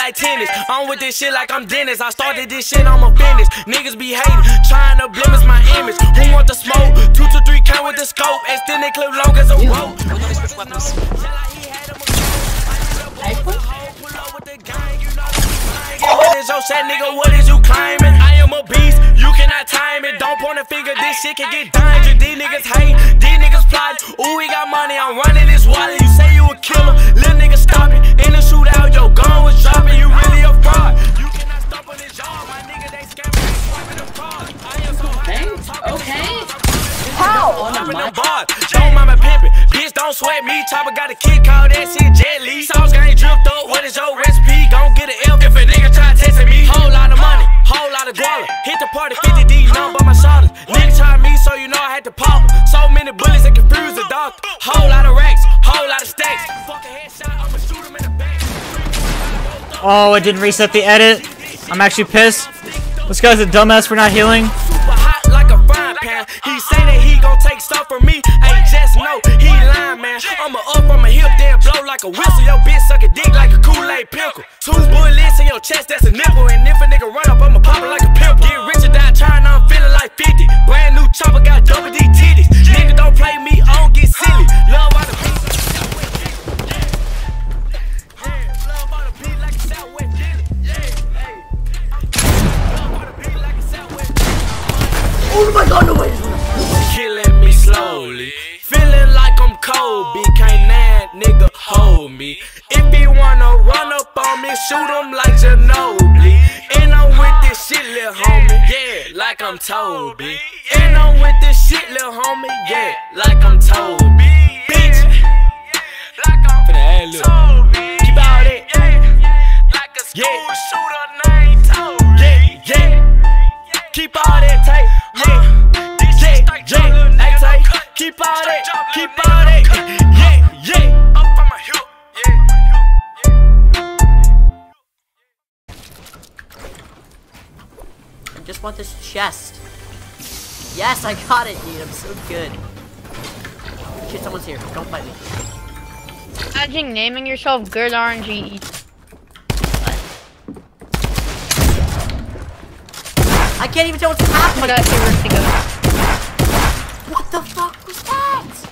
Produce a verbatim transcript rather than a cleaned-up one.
like tennis. I'm with this shit like I'm Dennis. I started this shit, I'ma finish. Niggas be hating, trying to blemish my image. Who want the smoke? Two to three count with the scope. Extend it clip long as a rope. What is your set, nigga? What is you climbing? I am a beast, you cannot time it. Don't point a finger, this shit can get dangerous. These niggas hate, these niggas plot. Ooh, we got money, I'm running this wallet. You say you a killer, little nigga stop it. In the shootout, your gun was dropping. You really a fraud. You cannot stop on this job, my nigga. They scamming, they swiping them cards. I am so okay, okay. How? Don't mind my pimpin', bitch, don't sweat me. Chopper got a kid, call that shit Jet Li. Sauce gang dripped up, what is your recipe? Gon' get an L if a nigga try testing me. Whole lot of money, whole lot of guala. Hit the party, fifty D, none but my shoulders. Nigga try me, so you know I had to pop 'em. So many bullets that confuse the doctor. Whole lot of racks, whole lot of stacks. Fuck a headshot, I'ma shoot him in the back. Oh, it didn't reset the edit. I'm actually pissed. This guy's a dumbass for not healing. He say that he gon' take stuff from me. Ain't just know he lying, man. I'ma up on my hip, then blow like a whistle. Your bitch suck a dick like a Kool-Aid pickle. Two bullets in your chest, that's a nipple. And if a nigga run up, I'ma pop it like a pimple. Get rich or die trying, I'm feeling like fifty. Brand new chopper, got double D titties. Nigga don't play me, I don't get silly. Love all the beat. Love all the beat like a Southwest Dilly. Love all the beat like a Southwest Dilly. Oh my god, no way! Killing me slowly, feeling like I'm Kobe. Can't that nigga hold me? If he wanna run up on me, shoot him like Ginobili. And I'm with this shit, lil' homie, yeah, like I'm Toby. And I'm with this shit, lil' homie, yeah, like I'm Toby. Bitch, like I'm Toby. Keep out it, like a school shooter named Toby. Yeah, yeah, keep all that tight, yeah. Keep all that, keep all that, yeah, yeah. Up from my hip, yeah. I just want this chest. Yes, I got it, dude. I'm so good. Shit, someone's here. Don't fight me. Imagine naming yourself Good R N G. I can't even tell what's happening. Oh my god, here, where's he go? What the fuck was that?